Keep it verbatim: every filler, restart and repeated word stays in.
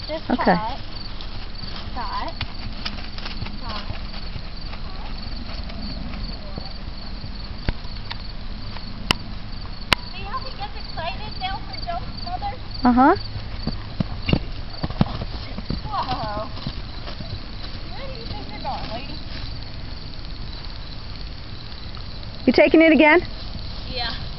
Just Okay. trot. Trot. Trot. See how he gets excited now for jumps, Mother? Uh-huh. Whoa. Where do you think you're going, lady? You taking it again? Yeah.